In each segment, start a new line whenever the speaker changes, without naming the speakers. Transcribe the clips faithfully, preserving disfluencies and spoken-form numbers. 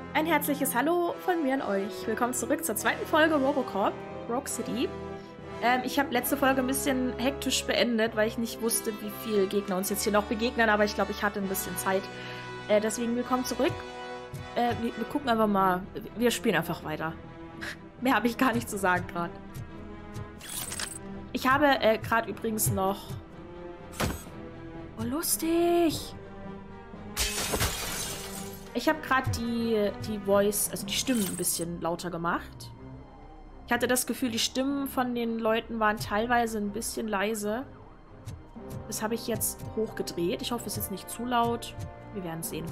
Ein herzliches Hallo von mir an euch. Willkommen zurück zur zweiten Folge Robocop, Rogue City. Ähm, ich habe letzte Folge ein bisschen hektisch beendet, weil ich nicht wusste, wie viele Gegner uns jetzt hier noch begegnen, aber ich glaube, ich hatte ein bisschen Zeit. Äh, deswegen willkommen zurück. Äh, wir, wir gucken einfach mal. Wir spielen einfach weiter. Mehr habe ich gar nicht zu sagen gerade. Ich habe äh, gerade übrigens noch... Oh, lustig! Ich habe gerade die, die Voice, also die Stimmen ein bisschen lauter gemacht. Ich hatte das Gefühl, die Stimmen von den Leuten waren teilweise ein bisschen leise. Das habe ich jetzt hochgedreht. Ich hoffe, es ist nicht zu laut. Wir werden sehen.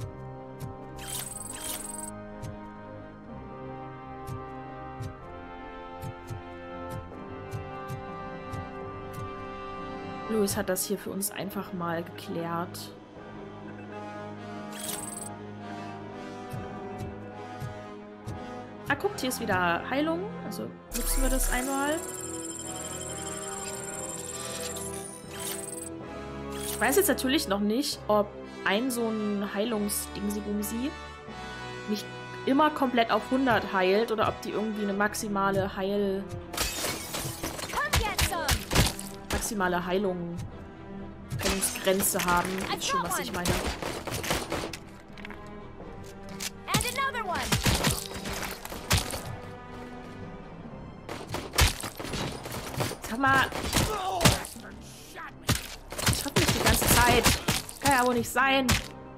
Louis hat das hier für uns einfach mal geklärt. Ah, guckt, hier ist wieder Heilung. Also nutzen wir das einmal. Ich weiß jetzt natürlich noch nicht, ob ein so ein Heilungsdingsi-Bumsi nicht immer komplett auf hundert heilt oder ob die irgendwie eine maximale Heil... maximale Heilung... Heilungsgrenze haben. Das ist schon, was ich meine. Sag mal. Ich hab nicht die ganze Zeit. Kann ja wohl nicht sein.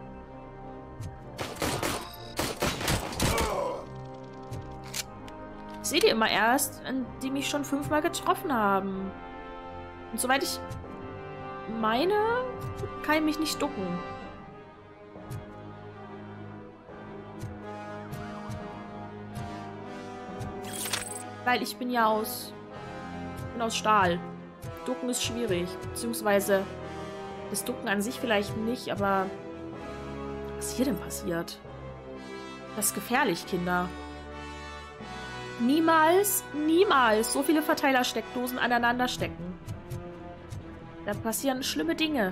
Ich sehe die immer erst, die mich schon fünfmal getroffen haben. Und soweit ich meine, kann ich mich nicht ducken. Weil ich bin ja aus... aus Stahl. Ducken ist schwierig. Beziehungsweise das Ducken an sich vielleicht nicht, aber was ist hier denn passiert? Das ist gefährlich, Kinder. Niemals, niemals so viele Verteilersteckdosen aneinander stecken. Da passieren schlimme Dinge.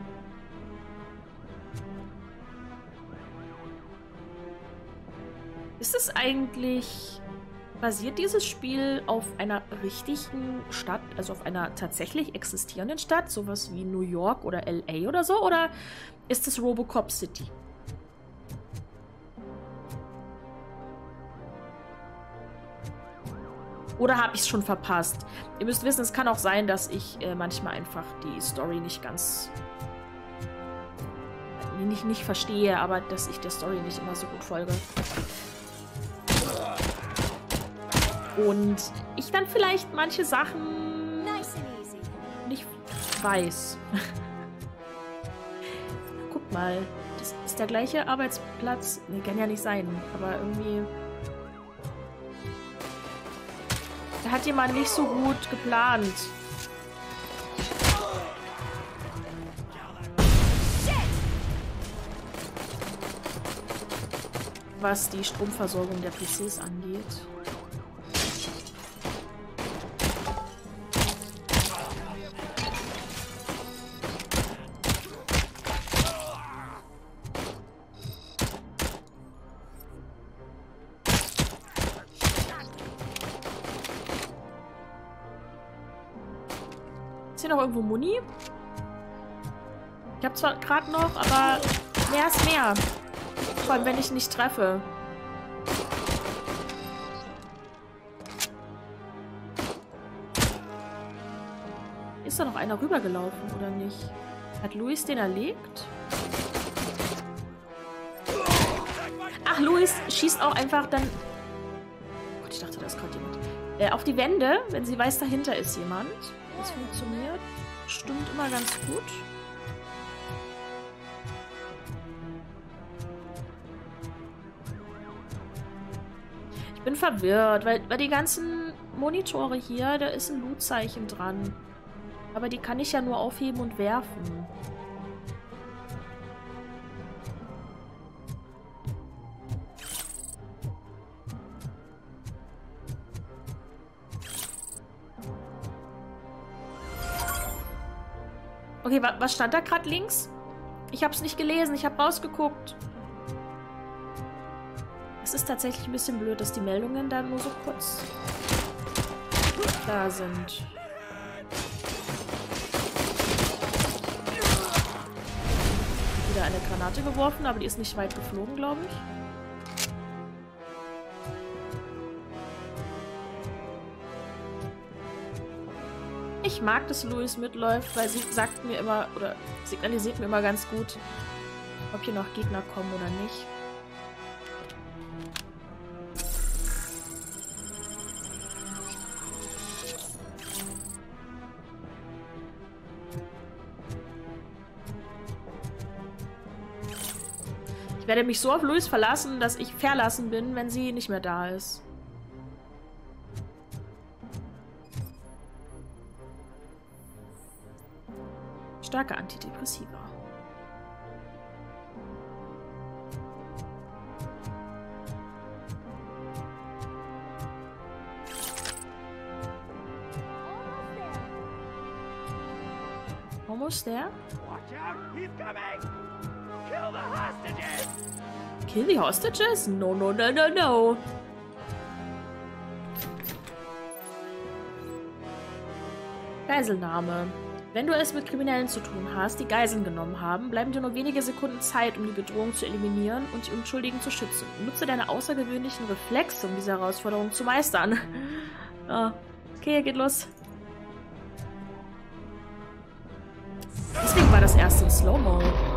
Ist es eigentlich... Basiert dieses Spiel auf einer richtigen Stadt, also auf einer tatsächlich existierenden Stadt, sowas wie New York oder L A oder so, oder ist es Robocop City? Oder habe ich es schon verpasst? Ihr müsst wissen, es kann auch sein, dass ich äh, manchmal einfach die Story nicht ganz... Nicht, nicht verstehe, aber dass ich der Story nicht immer so gut folge. Und ich dann vielleicht manche Sachen nicht weiß. Guck mal, das ist der gleiche Arbeitsplatz. Nee, kann ja nicht sein, aber irgendwie... Da hat jemand nicht so gut geplant. Was die Stromversorgung der P Cs angeht. Ist hier noch irgendwo Muni? Ich habe zwar gerade noch, aber mehr ist mehr. Vor allem, wenn ich nicht treffe. Ist da noch einer rübergelaufen, oder nicht? Hat Louis den erlegt? Ach, Louis schießt auch einfach dann... Oh Gott, ich dachte, da ist gerade jemand. Äh, auf die Wände, wenn sie weiß, dahinter ist jemand. Das funktioniert. Stimmt immer ganz gut. Ich bin verwirrt, weil, weil die ganzen Monitore hier, da ist ein Loot-Zeichen dran. Aber die kann ich ja nur aufheben und werfen. Okay, wa was stand da gerade links? Ich habe es nicht gelesen, ich habe rausgeguckt. Es ist tatsächlich ein bisschen blöd, dass die Meldungen dann nur so kurz da sind. Wieder eine Granate geworfen, aber die ist nicht weit geflogen, glaube ich. Ich mag, dass Louis mitläuft, weil sie sagt mir immer, oder signalisiert mir immer ganz gut, ob hier noch Gegner kommen oder nicht. Ich werde mich so auf Louis verlassen, dass ich verlassen bin, wenn sie nicht mehr da ist. Starke Antidepressiva. Almost there.
Watch out, he's coming! Kill the hostages!
Kill the hostages? No, no, no, no, no. Geiselnahme. Wenn du es mit Kriminellen zu tun hast, die Geiseln genommen haben, bleiben dir nur wenige Sekunden Zeit, um die Bedrohung zu eliminieren und die Unschuldigen zu schützen. Nutze deine außergewöhnlichen Reflexe, um diese Herausforderung zu meistern. Oh. Okay, geht los. Deswegen war das erste in Slow-Mo.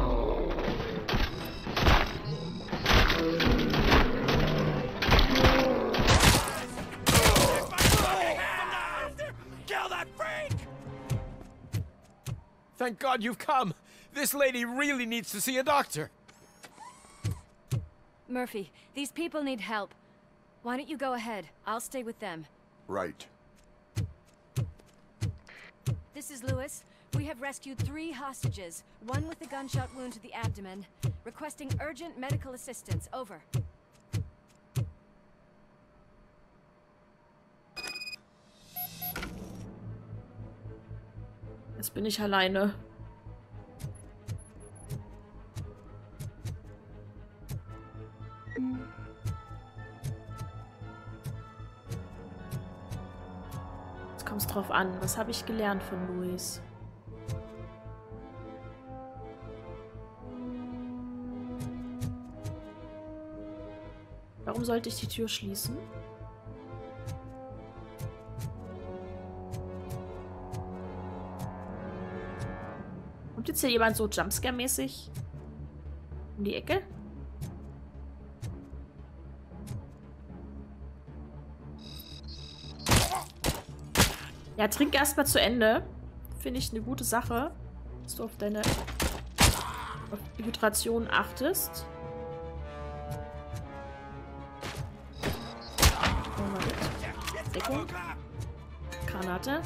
Thank God you've come. This lady really needs to see a doctor.
Murphy, these people need help. Why don't you go ahead? I'll stay with them.
Right.
This is Lewis. We have rescued three hostages, one with a gunshot wound to the abdomen, requesting urgent medical assistance. Over.
Jetzt bin ich alleine. Jetzt kommt es drauf an. Was habe ich gelernt von Louis? Warum sollte ich die Tür schließen? Kommt jetzt hier jemand so Jumpscare-mäßig um die Ecke? Ja, trink erstmal zu Ende. Finde ich eine gute Sache, dass du auf deine auf die Hydration achtest. Oh, mal mit. Deckung. Granate.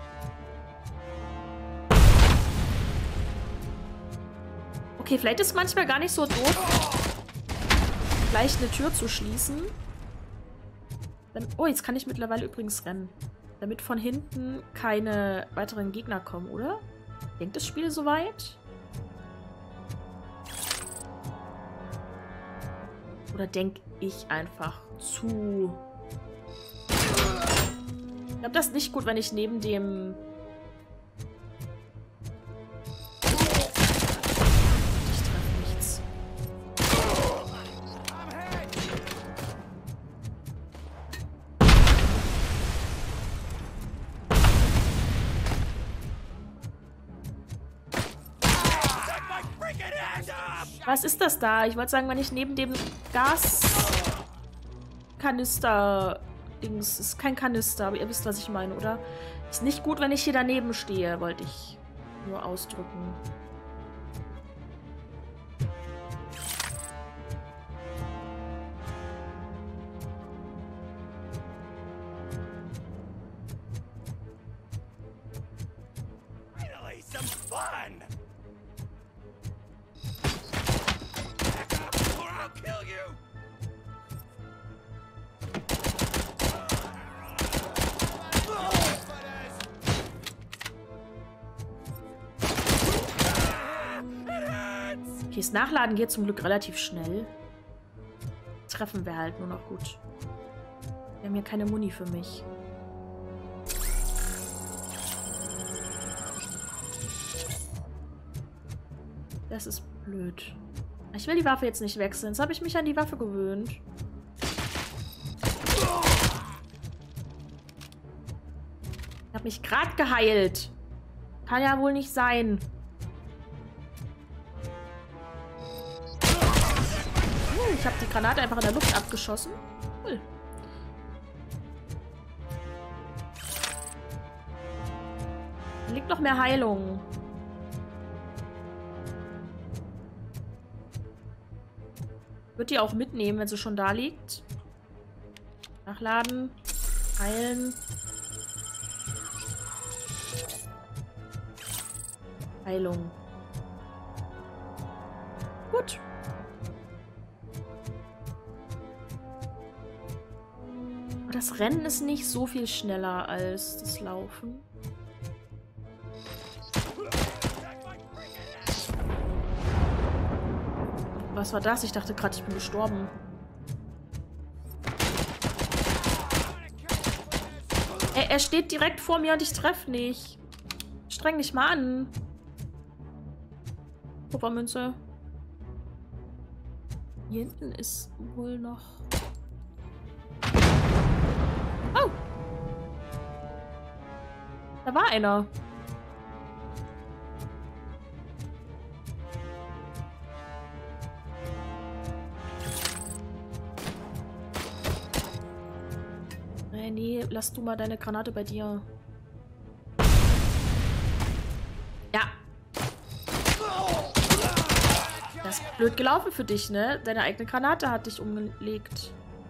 Okay, vielleicht ist es manchmal gar nicht so doof, gleich eine Tür zu schließen. Dann, oh, jetzt kann ich mittlerweile übrigens rennen. Damit von hinten keine weiteren Gegner kommen, oder? Denkt das Spiel soweit? Oder denke ich einfach zu? Ich glaube, das ist nicht gut, wenn ich neben dem... Was ist das da? Ich wollte sagen, wenn ich neben dem Gaskanister-Dings... Ist kein Kanister, aber ihr wisst, was ich meine, oder? Ist nicht gut, wenn ich hier daneben stehe, wollte ich nur ausdrücken.
Finally, some fun! Okay, das Nachladen geht zum Glück relativ schnell.
treffen wäre halt nur noch gut. Wir haben hier keine Muni für mich. Das ist blöd. Ich will die Waffe jetzt nicht wechseln. Jetzt habe ich mich an die Waffe gewöhnt. Ich habe mich gerade geheilt. Kann ja wohl nicht sein. Hm, ich habe die Granate einfach in der Luft abgeschossen. Cool. Da liegt noch mehr Heilung. Wird die auch mitnehmen, wenn sie schon da liegt. Nachladen. Heilen. Heilung. Gut. Aber das Rennen ist nicht so viel schneller als das Laufen. Was war das? Ich dachte gerade, ich bin gestorben. Ey, er steht direkt vor mir und ich treffe nicht. Streng dich mal an. Kupfermünze. Hier hinten ist wohl noch... Oh! Da war einer. Nee, nee, lass du mal deine Granate bei dir. Ja. Das ist blöd gelaufen für dich, ne? Deine eigene Granate hat dich umgelegt.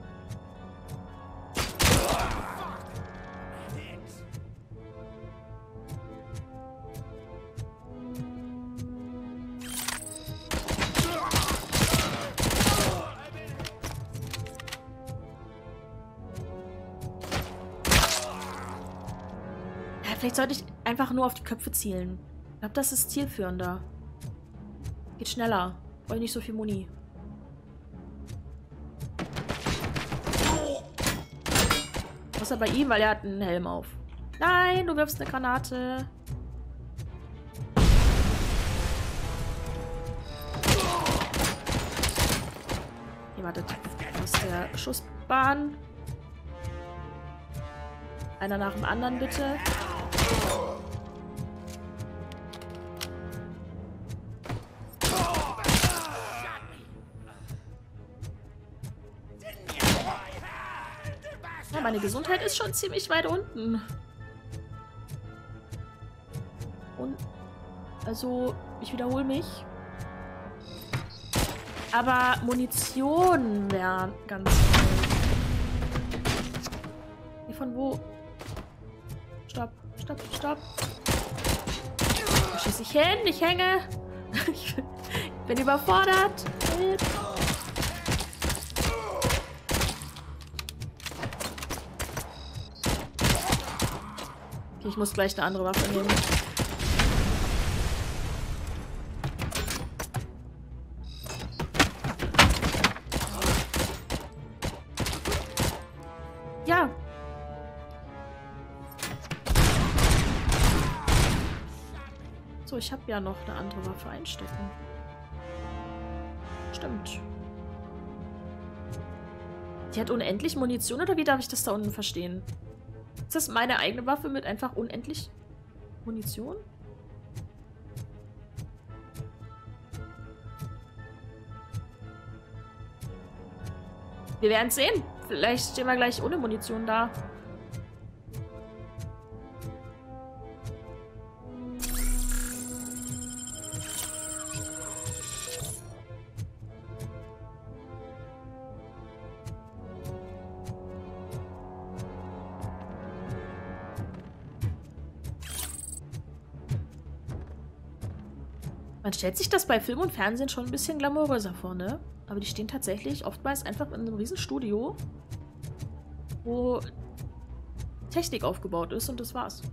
Vielleicht sollte ich einfach nur auf die Köpfe zielen. Ich glaube, das ist zielführender. Geht schneller. Brauche nicht so viel Muni. Außer bei ihm, weil er hat einen Helm auf. Nein, du wirfst eine Granate. Hier, wartet. Aus der Schussbahn. Einer nach dem anderen, bitte. Ja, meine Gesundheit ist schon ziemlich weit unten. Und also, ich wiederhole mich. Aber Munition wäre ganz toll. Hier von wo? Stopp, stopp, stopp. Wo schieße ich hin? Ich hänge. Ich bin überfordert. Okay, ich muss gleich eine andere Waffe nehmen. Ja. So, ich habe ja noch eine andere Waffe einstecken. Stimmt. Die hat unendlich Munition, oder wie darf ich das da unten verstehen? Ist das meine eigene Waffe mit einfach unendlich Munition? Wir werden es sehen. Vielleicht stehen wir gleich ohne Munition da. Man stellt sich das bei Film und Fernsehen schon ein bisschen glamouröser vor, ne? Aber die stehen tatsächlich oftmals einfach in einem riesen Studio, wo Technik aufgebaut ist und das war's.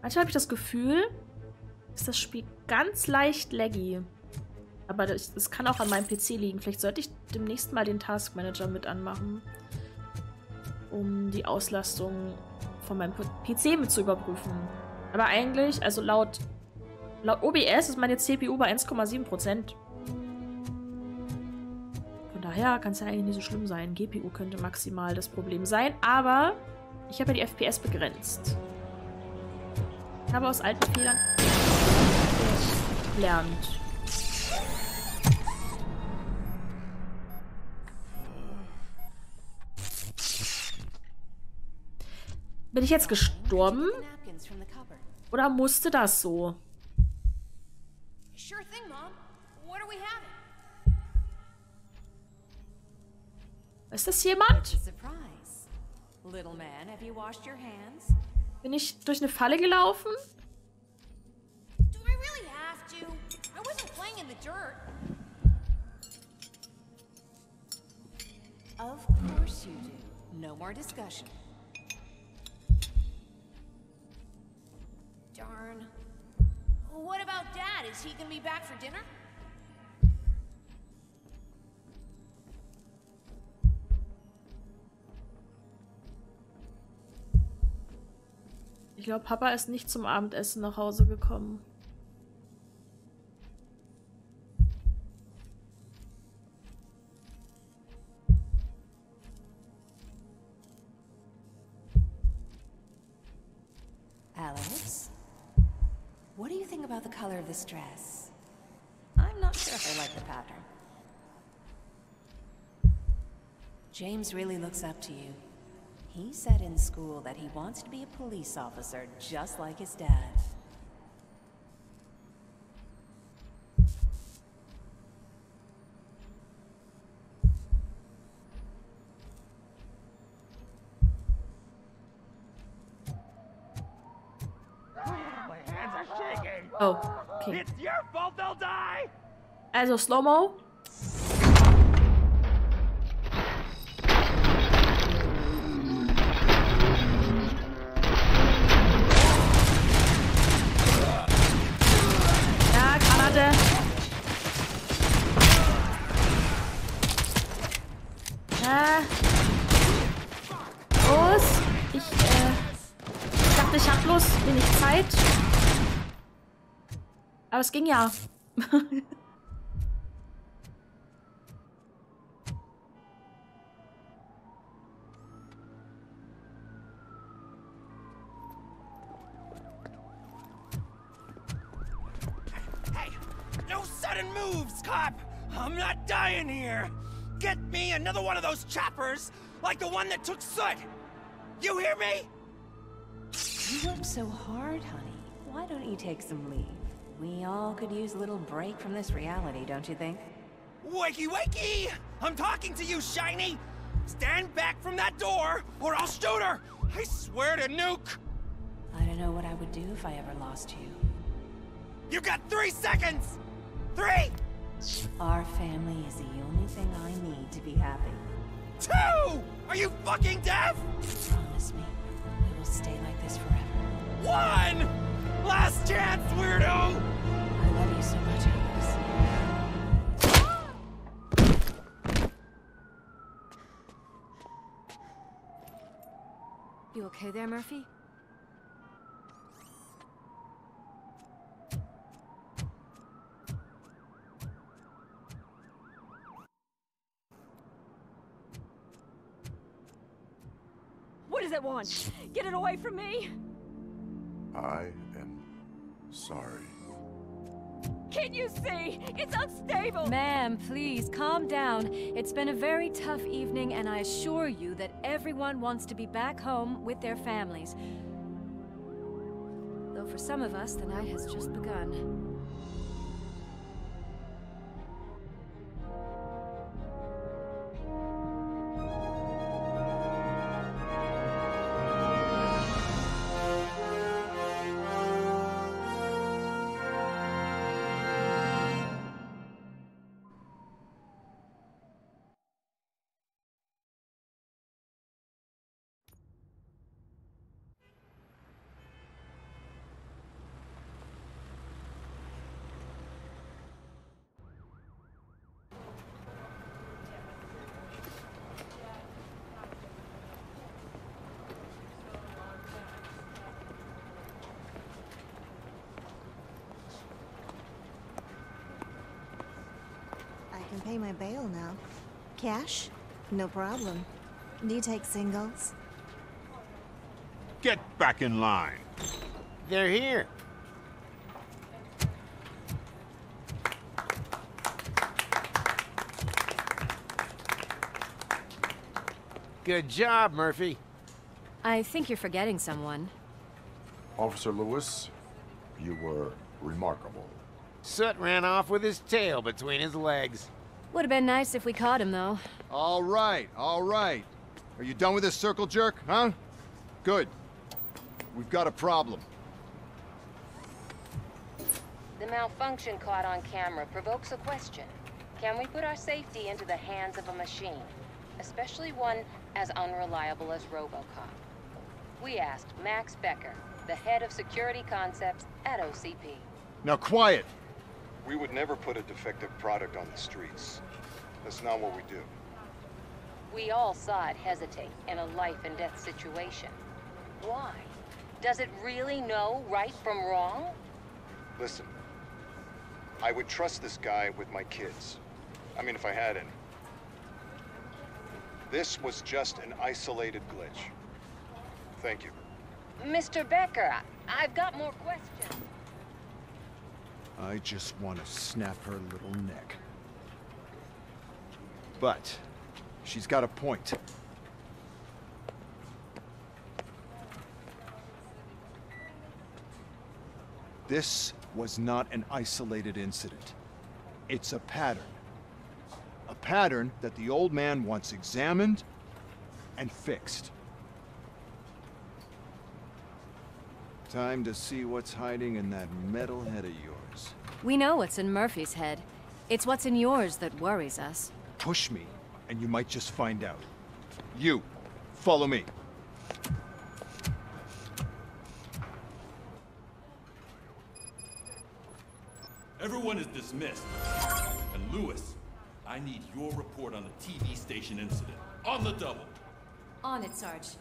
Manchmal habe ich das Gefühl, ist das Spiel ganz leicht laggy. Aber das, das kann auch an meinem P C liegen. Vielleicht sollte ich demnächst mal den Task Manager mit anmachen, um die Auslastung von meinem P C mit zu überprüfen. Aber eigentlich, also laut, laut O B S ist meine C P U bei eins Komma sieben Prozent. Von daher kann es ja eigentlich nicht so schlimm sein. G P U könnte maximal das Problem sein. Aber ich habe ja die F P S begrenzt. Ich habe aus alten Fehlern gelernt. Bin ich jetzt gestorben? Oder musste das so? Ist das jemand? Bin ich durch eine Falle gelaufen?
Of course you do. No more discussion. Darn. What about Dad? Is he gonna be back for dinner?
Ich glaube, Papa ist nicht zum Abendessen nach Hause gekommen.
Alex, what do you think about the color of this dress? I'm not sure if I like the pattern. James really looks up to you. He said in school that he wants to be a police officer just like his dad.
Oh, okay.
It's your fault they'll die!
Also Slow-Mo. Ja, Granate. Ja. Los. Ich, äh, ich dachte, ich hab bloß wenig Zeit. Aber es ging ja.
Hey! No sudden moves, cop! I'm not dying here! Get me another one of those choppers, like the one that took Soot! You hear me?
You work so hard, honey. Why don't you take some leave? We all could use a little break from this reality, don't you think?
Wakey wakey! I'm talking to you, Shiny! Stand back from that door, or I'll shoot her! I swear to nuke!
I don't know what I would do if I ever lost you.
You got three seconds! Three!
Our family is the only thing I need to be happy.
Two! Are you fucking deaf?
Promise me, we will stay like this forever.
One! Last chance, weirdo!
I love you so much, Alex. You okay there, Murphy?
What does it want? Get it away from me!
I am sorry.
Can't you see? It's unstable!
Ma'am, please, calm down. It's been a very tough evening, and I assure you that everyone wants to be back home with their families. Though for some of us, the night has just begun.
can pay my bail now. Cash? No problem. Do you take singles?
Get back in line.
They're here. Good job, Murphy.
I think you're forgetting someone.
Officer Lewis, you were remarkable.
Soot ran off with his tail between his legs.
Would have been nice if we caught him, though.
All right, all right. Are you done with this circle jerk, huh? Good. We've got a problem.
The malfunction caught on camera provokes a question. Can we put our safety into the hands of a machine? Especially one as unreliable as RoboCop. We asked Max Becker, the head of security concepts at O C P.
Now quiet!
We would never put a defective product on the streets. That's not what we do.
We all saw it hesitate in a life and death situation. Why? Does it really know right from wrong?
Listen, I would trust this guy with my kids. I mean, if I had any. This was just an isolated glitch. Thank you.
Mister Becker, I I've got more questions.
I just want to snap her little neck. But she's got a point. This was not an isolated incident. It's a pattern. A pattern that the old man wants examined and fixed. Time to see what's hiding in that metal head of yours.
We know what's in Murphy's head. It's what's in yours that worries us.
Push me, and you might just find out. You, follow me.
Everyone is dismissed. And Lewis, I need your report on the T V station incident. On the double.
On it, Sarge.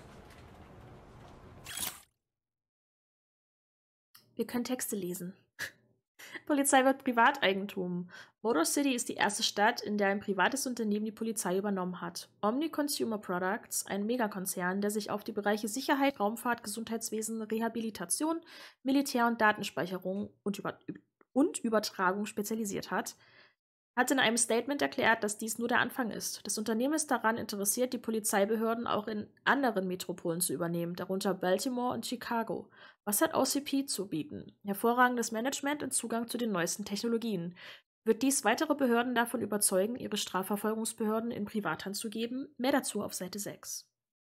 Wir können Texte lesen. Polizei wird Privateigentum. Motor City ist die erste Stadt, in der ein privates Unternehmen die Polizei übernommen hat. Omni Consumer Products, ein Megakonzern, der sich auf die Bereiche Sicherheit, Raumfahrt, Gesundheitswesen, Rehabilitation, Militär- und Datenspeicherung und, Über und Übertragung spezialisiert hat, hat in einem Statement erklärt, dass dies nur der Anfang ist. Das Unternehmen ist daran interessiert, die Polizeibehörden auch in anderen Metropolen zu übernehmen, darunter Baltimore und Chicago. Was hat O C P zu bieten? Hervorragendes Management und Zugang zu den neuesten Technologien. Wird dies weitere Behörden davon überzeugen, ihre Strafverfolgungsbehörden in Privathand zu geben? Mehr dazu auf Seite sechs.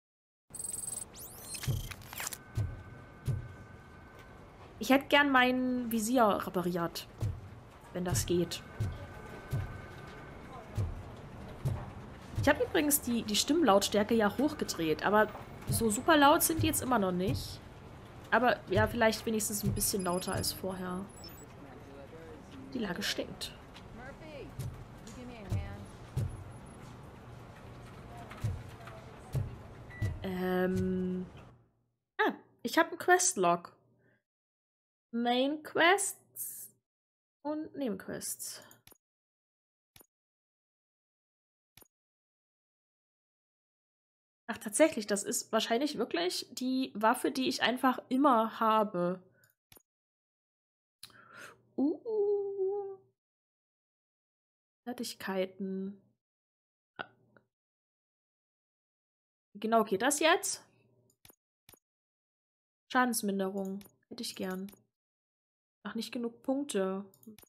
Ich hätte gern mein Visier repariert, wenn das geht. Ich habe übrigens die, die Stimmlautstärke ja hochgedreht, aber so super laut sind die jetzt immer noch nicht. Aber ja, vielleicht wenigstens ein bisschen lauter als vorher. Die Lage stinkt. Ähm. Ah, ich habe einen Questlog. Main Quests und Nebenquests. Ach, tatsächlich, das ist wahrscheinlich wirklich die Waffe, die ich einfach immer habe. Uh. Fertigkeiten. Genau, geht das jetzt? Schadensminderung. Hätte ich gern. Ach, nicht genug Punkte.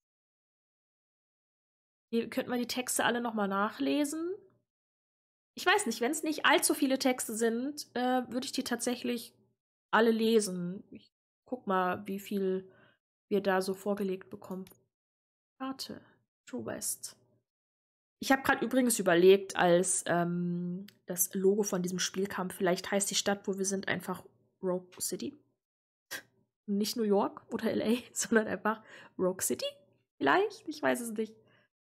Hier könnten wir die Texte alle nochmal nachlesen. Ich weiß nicht, wenn es nicht allzu viele Texte sind, äh, würde ich die tatsächlich alle lesen. Ich guck mal, wie viel wir da so vorgelegt bekommen. Karte. True West. Ich habe gerade übrigens überlegt, als ähm, das Logo von diesem Spiel kam, vielleicht heißt die Stadt, wo wir sind, einfach Rogue City. Nicht New York oder L A, sondern einfach Rogue City? Vielleicht? Ich weiß es nicht.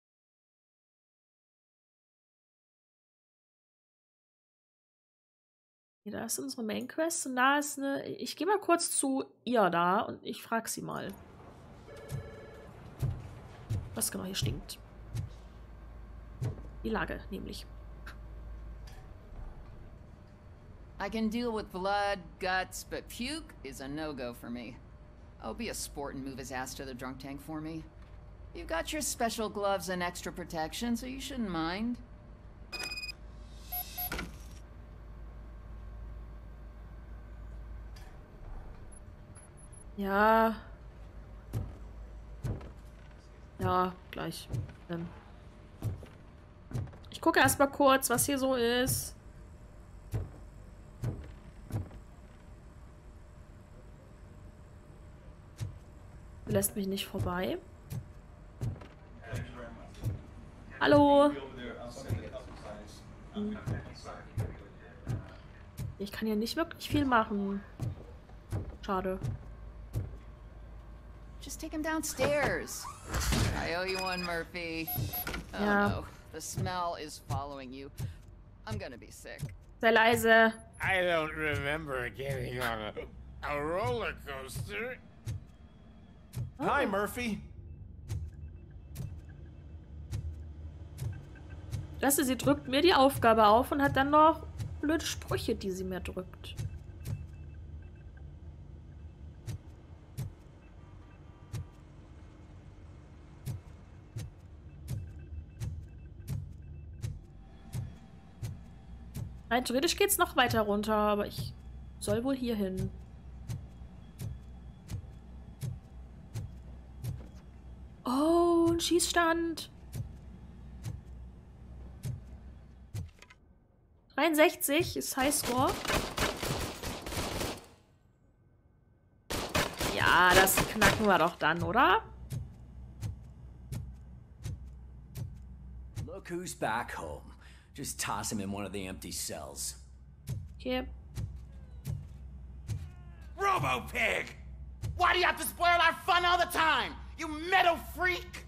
Hier, da ist unsere Main Quest und da ist eine. Ich gehe mal kurz zu ihr da und ich frage sie mal. Was genau hier stinkt. Die Lage nämlich.
I can deal with blood, guts, but puke is a no-go for me. Oh, be a sport and move his ass to the drunk tank for me. You've got your special gloves and extra protection, so you shouldn't mind.
Ja. Ja, gleich. Ähm. Ich gucke erst mal kurz, was hier so ist. Lässt mich nicht vorbei. Hallo. Hm. Ich kann hier nicht wirklich viel machen. Schade.
Just take him downstairs. I owe you one, Murphy. Oh
Ja.
no, the smell is following you. I'm gonna be sick.
Sehr leise.
I don't remember getting on a, a roller coaster.
Oh.
Hi, Murphy.
Weißt du, sie drückt mir die Aufgabe auf und hat dann noch blöde Sprüche, die sie mir drückt. Rein theoretisch geht's noch weiter runter, aber ich soll wohl hier hin. Oh, ein Schießstand. dreiundsechzig ist Highscore. Ja, das knacken wir doch dann, oder?
Look who's back home. Just toss him in one of the empty cells.
Okay.
Robo-Pig!
Why do you have to spoil our fun all the time? You metal freak!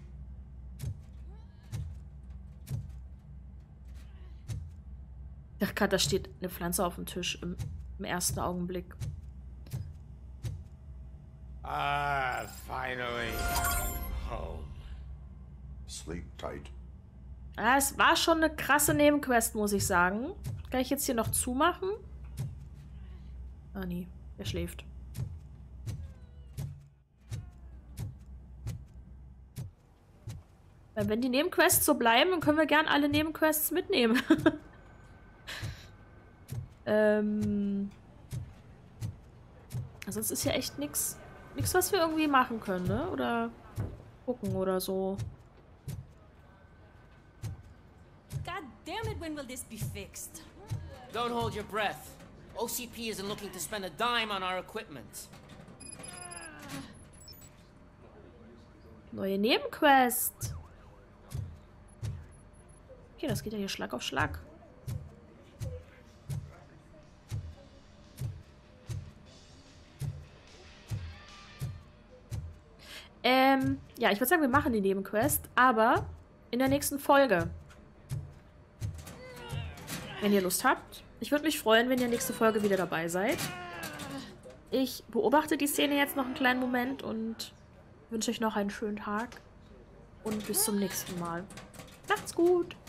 Ich dachte gerade, da steht eine Pflanze auf dem Tisch im, im ersten Augenblick.
Ah, finally home.
Sleep tight.
Ah, es war schon eine krasse Nebenquest, muss ich sagen. Kann ich jetzt hier noch zumachen? Ah, nee. Er schläft. Weil wenn die Nebenquests so bleiben, dann können wir gern alle Nebenquests mitnehmen. ähm... Sonst ist ja echt nichts, nichts, was wir irgendwie machen können, ne? Oder gucken oder so.
God damn it, when will this be fixed?
Don't hold your breath. O C P isn't looking to spend a dime on our equipment.
Neue Nebenquest. Okay, das geht ja hier Schlag auf Schlag. Ähm, ja, ich würde sagen, wir machen die Nebenquest, aber in der nächsten Folge. Wenn ihr Lust habt. Ich würde mich freuen, wenn ihr nächste Folge wieder dabei seid. Ich beobachte die Szene jetzt noch einen kleinen Moment und wünsche euch noch einen schönen Tag. Und bis zum nächsten Mal. Macht's gut!